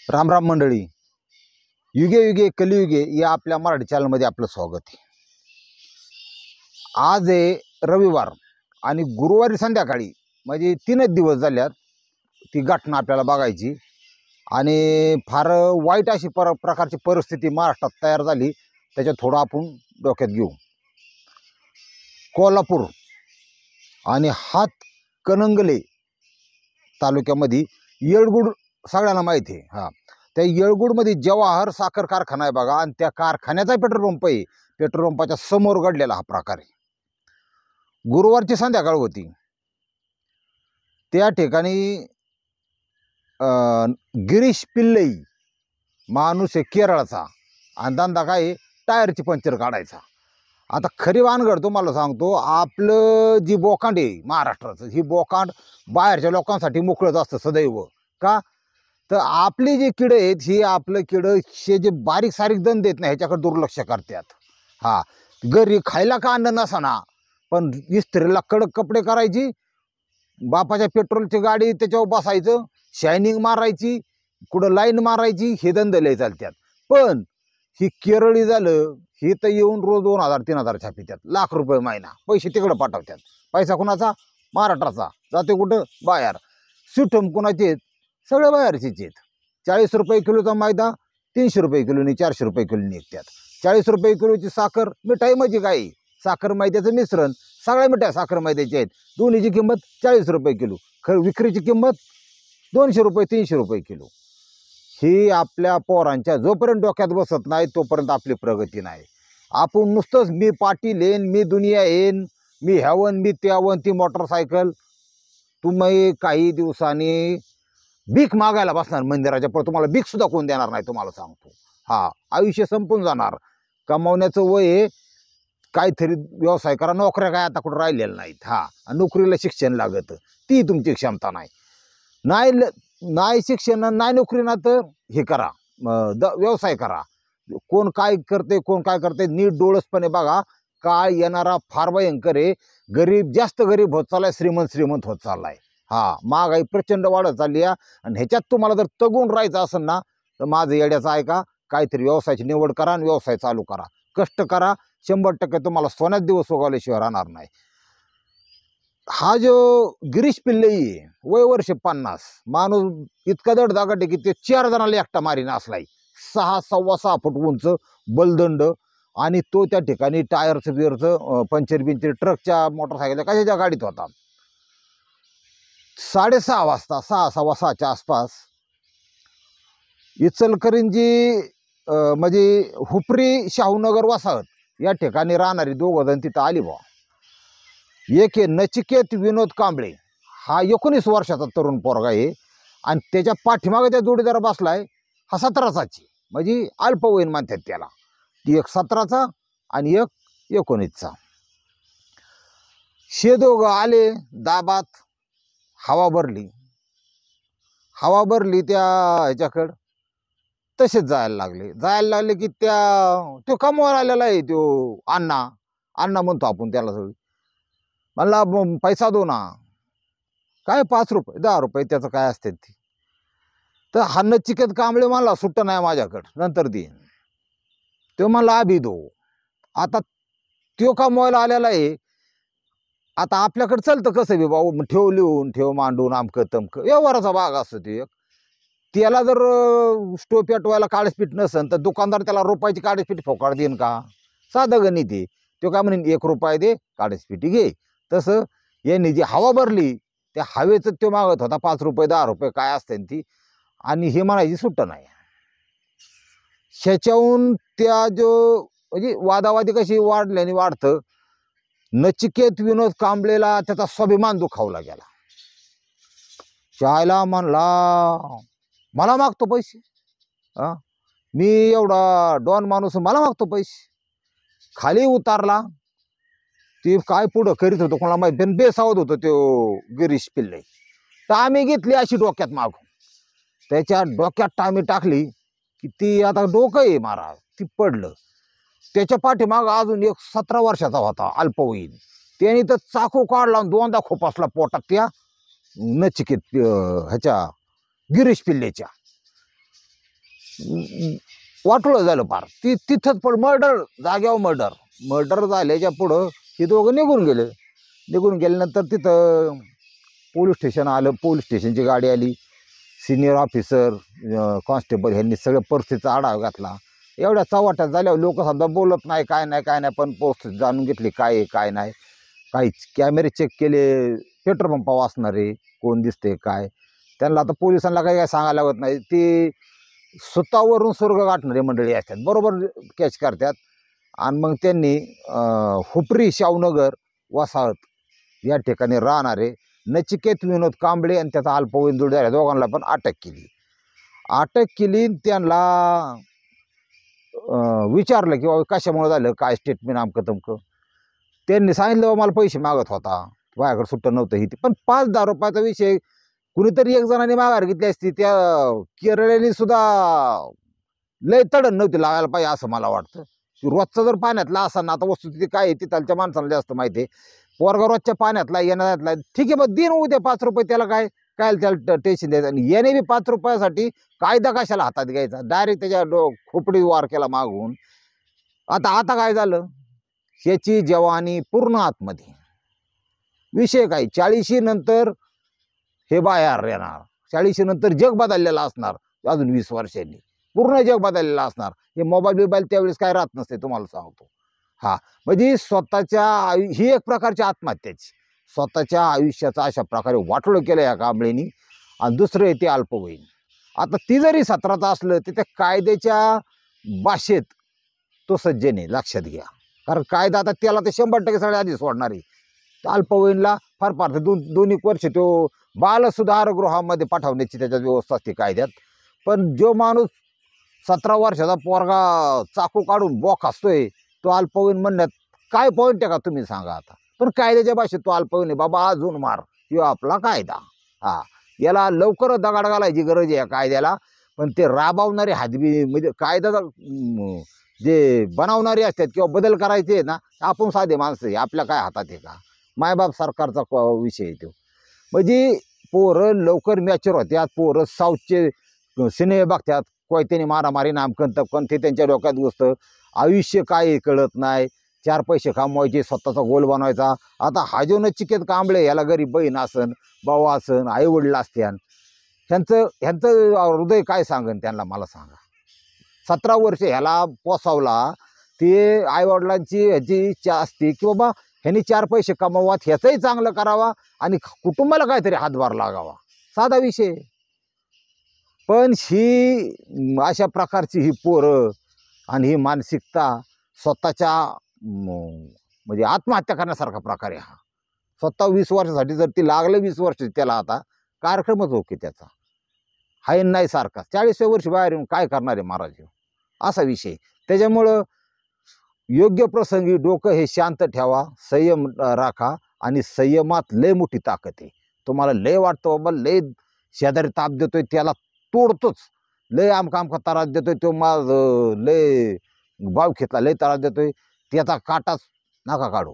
राम राम मंडळी, युगे युगे कलियुगे या आपल्या मराठी चॅनलमध्ये आपलं स्वागत आहे। आज आहे रविवार आणि गुरुवारी संध्याकाळी म्हणजे 3च दिवस झाल्यात ती घटना आपल्याला बघायची आणि फार वाईट अशी प्रकारची परिस्थिती महाराष्ट्रात तयार झाली। त्याच्यात थोडं आपण डोक्यात घेऊ। कोल्हापूर आणि हातकणंगले तालुक्यामध्ये येळगुड सगळ्यांना माहिती आहे। त्या येळगुडमध्ये जवाहर साखर कारखाना आहे बघा, आणि त्या कारखान्याचा पेट्रोल पंप आहे। पेट्रोल पंपाच्या समोर घडलेला हा प्रकार आहे। गुरुवारची संध्याकाळ होती। त्या ठिकाणी गिरीश पिल्लई माणूस आहे केरळचा, आणि धंदा काय टायरची पंक्चर काढायचा। आता खरी वानगड तुम्हाला सांगतो, आपलं जी बोकांड आहे महाराष्ट्राचं, ही बोकांड बाहेरच्या लोकांसाठी मोकळंच असतं सदैव। का तर आपली जी किडं आहेत ही आपलं किडं हे जे बारीक सारीक धंदे आहेत ना ह्याच्याकडे दुर्लक्ष करतात। घरी खायला का अन्न नसना, पण इस्त्रीला कडक कपडे करायची, बापाच्या पेट्रोलची गाडी त्याच्यावर बसायचं, शायनिंग मारायची, कुठं लाईन मारायची, हे धंदे लय चालतात। पण ही केरळी झालं, ही तर येऊन रोज 2000-3000 छापित्यात, लाख रुपये महिना पैसे तिकडं पाठवतात। पैसा कुणाचा? महाराष्ट्राचा। जाते कुठं? बाहेर। सुठम कुणाचे आहेत? सगळे बाहेरचेच आहेत। 40 रुपये किलोचा मैदा 300 रुपये किलोनी 400 रुपये किलोनी निघतात। 40 रुपये किलोची साखर, मिठाई म्हणजे काय? साखर मैद्याचं मिश्रण, सगळ्या मिठाई साखर मैद्याची आहेत। दोन्हीची किंमत 40 रुपये किलो, विक्रीची किंमत 200 रुपये 300 रुपये किलो। ही आपल्या पोरांच्या जोपर्यंत डोक्यात बसत नाही तोपर्यंत आपली प्रगती नाही। आपण नुसतंच मी पाटील येईन, मी दुनिया येईन, मी ह्यावन मी त्यावन, ती मोटरसायकल, तुम्ही काही दिवसांनी भीक मागायला बसणार मंदिराच्या पुढे, तुम्हाला भीक सुद्धा कोण देणार नाही, तुम्हाला सांगतो। आयुष्य संपून जाणार। कमावण्याचं वय आहे, काहीतरी व्यवसाय करा। नोकऱ्या काय आता कुठं राहिलेल्या नाहीत। नोकरीला शिक्षण लागतं, ती तुमची क्षमता नाही। नाही शिक्षण नाही नोकरी ना तर हे करा, व्यवसाय करा। कोण काय करते कोण काय करते नीट डोळसपणे बघा। काळ येणारा फार भयंकर आहे। गरीब जास्त गरीब होत चाललाय, श्रीमंत श्रीमंत होत चाललाय। महागाई प्रचंड वाढत चालली आहे, आणि ह्याच्यात तुम्हाला जर तगून राहायचं असेल ना तर माझं येड्याचं ऐका, काहीतरी व्यवसायाची निवड करा आणि व्यवसाय चालू करा, कष्ट करा। 100% तुम्हाला सोन्यात दिवस उगवल्याशिवाय राहणार नाही। हा जो गिरीश पिल्लई आहे, वय वर्ष 50, माणूस इतका दडदागट आहे की ते 4 जणांना एकटा मारीन असलाय। 6.25 फूट उंच बलदंड, आणि तो त्या ठिकाणी टायरचं बिअरचं पंचर बिंचर ट्रकच्या मोटरसायकलच्या कशाच्या गाडीत होता। 6:30 वाजता 6:15च्या आसपास इचलकरंजी म्हणजे हुपरी शाहूनगर वसाहत या ठिकाणी राहणारी 2 जण तिथं आली बा। एक आहे नचिकेत विनोद कांबळे, हा 19 वर्षाचा तरुण पोरगा आहे, आणि त्याच्या पाठीमागे त्या जोडीदार बसलाय हा 17चा, म्हणजे अल्पवयीन म्हणतात त्याला। ती एक 17चा आणि एक 19चा। हे दोघं आले दाबात, हवा भरली त्या ह्याच्याकडं, तसेच जायला लागले की तो कमवायला आलेला आहे, तो अण्णा म्हणतो आपण त्याला। सगळी म्हणला पैसा दो ना, काय 5 रुपये 10 रुपये त्याचं काय असते ती। तर हा नचिकेत कांबळे म्हणला सुट्ट नाही माझ्याकडं, नंतर देईन। तो म्हणला अभि दो। आता तो कमवायला आलेला आहे, आता आपल्याकडे चालतं कसं बी भाऊ, ठेव लिहून ठेव मांडून अमकं तमकं व्यवहाराचा भाग असतो ते। त्याला जर स्टोव पेटवायला काळीसपीठ नसेल तर दुकानदार त्याला रुपयाची काळीसपीठ फोकाड देईन का? साधं गणित आहे। तो काय म्हणेन 1 रुपया दे, काळीसपीठ घे। तसं यांनी जी हवा भरली त्या हवेचं तो मागत होता 5 रुपये 10 रुपये काय असते ती, आणि हे म्हणायची सुट्ट नाही। ह्याच्याहून त्या जो म्हणजे वादावादी कशी वाढल्याने वाढतं, नचिकेत विनोद कांबळेला त्याचा स्वाभिमान दुखावला गेला। चायला म्हणला मला मागतो पैसे, मी एवढा डॉन माणूस मला मागतो पैसे। खाली उतारला, ते काय पुढं करीत होतो कोणाला माहिती, पण बेसावत होतो तो गिरीश पिल्लई। तर आम्ही घेतली अशी डोक्यात मागून, त्याच्या डोक्यात टामी टाकली की ती आता डोकं आहे मारा, ती पडलं। त्याच्या पाठीमाग अजून एक 17 वर्षाचा होता अल्पवयीन, त्याने तर चाकू काढला, 2दा खोपासला पोटात त्या नचिकेत ह्याच्या गिरीश पिल्लेच्या। वाटोळं झालं फार. तिथंच पण मर्डर, जाग्यावर मर्डर झाल्याच्या पुढं ही दोघं निघून गेल्यानंतर तिथं पोलीस स्टेशन आलं. पोलीस स्टेशनची गाडी आली, सिनियर ऑफिसर, कॉन्स्टेबल ह्यांनी सगळं परिस्थितीचा आढावा घातला. एवढ्या चव्हाट्यात झाल्यावर लोक समजा बोलत नाही, काय नाही, पण पोस्ट जाणून घेतली काय आहे काय नाही. काही कॅमेरे चेक केले, पेट्रोल पंपा वाचणारे कोण दिसते काय. त्यांना आता पोलिसांना काही सांगायला लागत नाही. ती स्वतःवरून स्वर्ग गाठणारे मंडळी असतात, बरोबर कॅच करतात. आणि मग त्यांनी हुपरी शाहूनगर वसाहत या ठिकाणी राहणारे नचिकेत विनोद कांबळे आणि त्याचा अल्पवयीन जोडीदार या दोघांना पण अटक केली. त्यांना विचारलं की बाबा कशामुळे झालं, काय स्टेटमेंट आमकं तमकं. त्यांनी सांगितलं बाबा मला पैसे मागत होता, माझ्याकडे सुट्टं नव्हतं. ही पण 5,000 रुपयाचा विषय कुणीतरी एक जणांनी माघार घेतली असती. त्या केरळ्याने सुद्धा लय तडण नव्हती लागायला पाहिजे असं मला वाटतं. की रोजचा जर पाण्यातला असा ना, आता वस्तुस्थिती काय आहे तिथलच्या माणसाला जास्त माहिती आहे. पोरगा रोजच्या पाण्यातला येण्यातला ठीक आहे, मग दिन उद्या 5 रुपये, त्याला काय त्याला टेन्शन द्यायचं. आणि याने बी 5 रुपयासाठी कायदा कशाला हातात घ्यायचा, डायरेक्ट त्याच्या खोपडी वार केला मागून. आता काय झालं, ह्याची जवानी पूर्ण आतमध्ये. विषय काय, 40 नंतर हे बाहेर येणार, 40 नंतर जग बदललेलं असणार. अजून 20 वर्षांनी पूर्ण जग बदललेलं असणार. हे मोबाईल त्यावेळेस काय राहत नसते, तुम्हाला सांगतो. म्हणजे स्वतःच्या ही एक प्रकारची आत्महत्याची, स्वतःच्या आयुष्याचा अशा प्रकारे वाटोळं केलं या कांबळेनी. आणि दुसरं आहे ते अल्पवयीन. आता ती जरी 17चा असलं तर त्या कायद्याच्या भाषेत तो सज्जन आहे, लक्षात घ्या. कारण कायदा आता त्याला तर 100% सगळ्या आधी सोडणार आहे. अल्पवयीनला फार 2 वर्ष तो बालसुधारगृहामध्ये पाठवण्याची त्याच्यात व्यवस्था असते कायद्यात. पण जो माणूस 17 वर्षाचा पोरगा चाकू काढून बॉक असतोय, तो अल्पवयीन म्हणण्यात काय पॉईंट आहे का तुम्ही सांगा आता. पण कायद्याच्या भाषेत तो अल्पवयीन आहे बाबा, अजून मार, किंवा आपला कायदा. याला लवकर दगाड घालायची गरज आहे या कायद्याला. पण ते राबवणारे हातबी म्हणजे कायदा जे बनवणारे असतात किंवा बदल करायचे ना, आपण साधे माणसं आहे, आपल्या काय हातात आहे का. मायबाप सरकारचा विषय आहे तो. म्हणजे पोरं लवकर मॅच्युअर होत्यात, पोरं साऊथचे सिनेमे बघतात, कोयत्याने मारामारी नामकन तपकन, ते त्यांच्या डोक्यात घुसतं. आयुष्य काय कळत नाही, 4 पैसे कमवायचे, स्वतःचा गोल बनवायचा. आता हा जो नचिकेत कांबळे, याला गरीब बहीण असन, भाऊ असन, आईवडील असत्यान, ह्यांचं हृदय काय सांगन त्यांना, मला सांगा. 17 वर्ष ह्याला पोसावला, ते आईवडिलांची ह्याची इच्छा असते की बाबा ह्यांनी 4 पैसे कमवावा, ह्याचंही चांगलं करावा आणि कुटुंबाला काहीतरी हातभार लागावा, साधा विषय. पण ही अशा प्रकारची ही पोरं आणि ही मानसिकता स्वतःच्या म्हणजे आत्महत्या करण्यासारखा प्रकार आहे हा. स्वतः 20 वर्षासाठी जर ती लागलं 20 वर्ष, त्याला आता कार्यक्रमच ओके त्याचा हाय नाही सारखा. 40व्या वर्षी बाहेर येऊन काय करणार आहे महाराज, असा विषय. त्याच्यामुळं योग्य प्रसंगी डोकं हे शांत ठेवा, संयम राखा. आणि संयमात लय मोठी ताकद आहे. तुम्हाला लय वाटतं बाबा लय शेजारी ताप देतोय, त्याला तोडतोच. लय आमका त्रास देतोय, तो माझं लय बावखेतला लय त्रास देतोय, त्याचा काटाच नका काढू.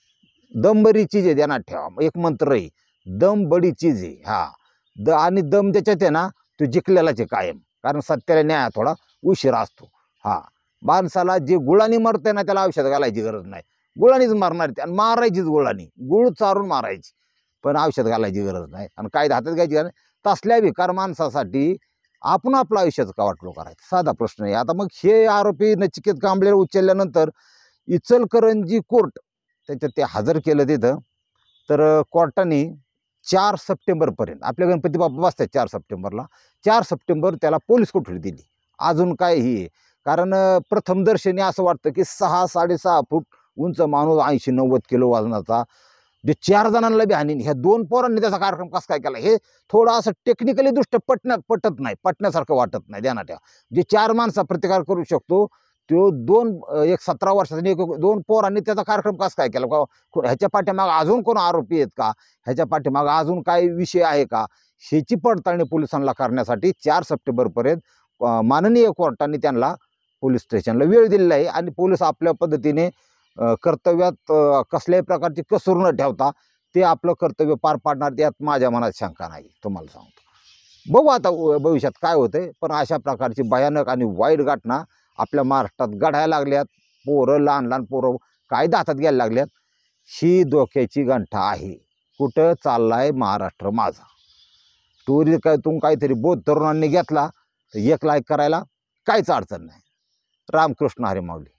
दम बरी चीज आहे, ध्यानात ठेवा. एक मंत्र आहे, दम बडी चीज आहे. आणि दम ज्याच्यात आहे ना, तो जिंकलेलाच आहे कायम. कारण सत्याला न्याय थोडा उशिरा असतो. माणसाला जे गुळानी मरते ना, त्याला औषध घालायची गरज नाही. गुळानीच मारणार, आणि मारायचीच गुळानी, गुळ चारून मारायची, पण औषध घालायची गरज नाही. आणि कायदा हातात घ्यायची गरज नाही. तसल्या विकार माणसासाठी आपण आपलं आयुष्याचं का वाटलो करायचं, साधा प्रश्न आहे. आता मग हे आरोपी नचिकेत कांबळे उचलल्यानंतर इचलकरंजी कोर्ट त्याच्यात ते हजर केलं तिथं. तर कोर्टाने 4 सप्टेंबरपर्यंत, आपल्या गणपती बाप्पा बसतात 4 सप्टेंबरला, 4 सप्टेंबर त्याला पोलीस कोठडी दिली. अजून काय ही, कारण प्रथमदर्शनी असं वाटतं की 6-6.5 फूट उंच माणूस, 80-90 किलो वजनाचा, जे 4 जणांना बी हानी, ह्या 2 पोरांनी त्याचा कार्यक्रम कसा काय केला, हे थोडं असं टेक्निकली दृष्ट पटत नाही, पटण्यासारखं वाटत नाही. ध्यानात ठेवा, जे 4 माणसा प्रतिकार करू शकतो, तो एक 17 वर्षाचा आणि 2 पोरांनी त्याचा कार्यक्रम कसा काय केला. ह्याच्या पाठीमागं अजून कोण आरोपी आहेत का, ह्याच्या पाठीमागं अजून काही विषय आहे का, ह्याची पडताळणी पोलिसांना करण्यासाठी 4 सप्टेंबरपर्यंत माननीय कोर्टाने त्यांना पोलीस स्टेशनला वेळ दिलेला आहे. आणि पोलीस आपल्या पद्धतीने कर्तव्यात कसल्याही प्रकारची कसूर न ठेवता ते आपलं कर्तव्य पार पाडणार, यात माझ्या मनात शंका नाही, तुम्हाला सांगतो. बघू आता भविष्यात काय होतंय, पण अशा प्रकारची भयानक आणि वाईट घटना आपल्या महाराष्ट्रात घडायला लागल्यात. पोरं, लहान लहान पोरं कायदा हातात घ्यायला लागल्यात. ही धोक्याची घंटा आहे. कुठं चाललाय महाराष्ट्र माझा. स्टोरी काय तुम्ही काहीतरी बोध तरुणांनी घेतला तर 1 लाईक करायला काहीच अडचण नाही. रामकृष्ण हरी माऊली.